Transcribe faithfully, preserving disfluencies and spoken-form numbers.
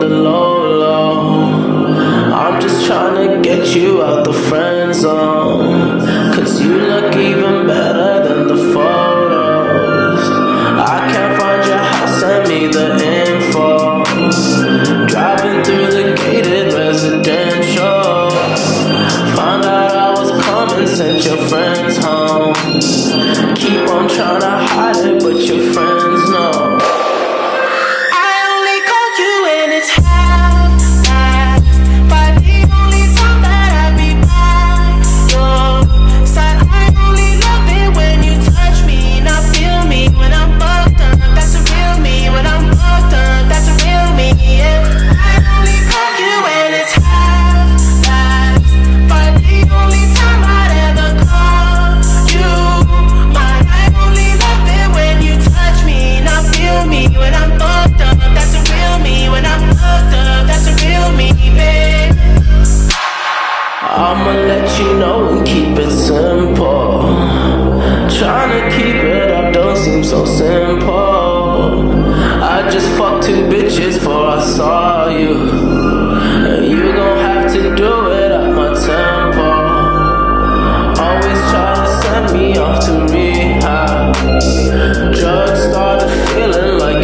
the low, low. I'm just trying to get you out the friend zone, cause you look even better than the photos. I can't find your house, send me the info. Driving through the gated residential, found out I was coming, sent your friends home. Keep on trying to hide it, but your friends know. I'ma let you know and keep it simple. Trying to keep it up don't seem so simple. I just fucked two bitches before I saw you, and you gon' have to do it at my tempo. Always try to send me off to rehab. Drugs started feeling like